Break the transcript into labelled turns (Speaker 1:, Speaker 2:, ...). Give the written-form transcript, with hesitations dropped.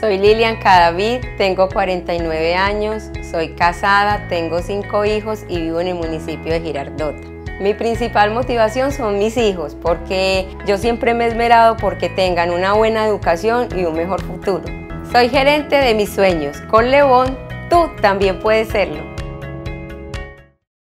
Speaker 1: Soy Lilian Cadavid, tengo 49 años, soy casada, tengo 5 hijos y vivo en el municipio de Girardota. Mi principal motivación son mis hijos, porque yo siempre me he esmerado porque tengan una buena educación y un mejor futuro. Soy gerente de mis sueños. Con Le Bon, tú también puedes serlo.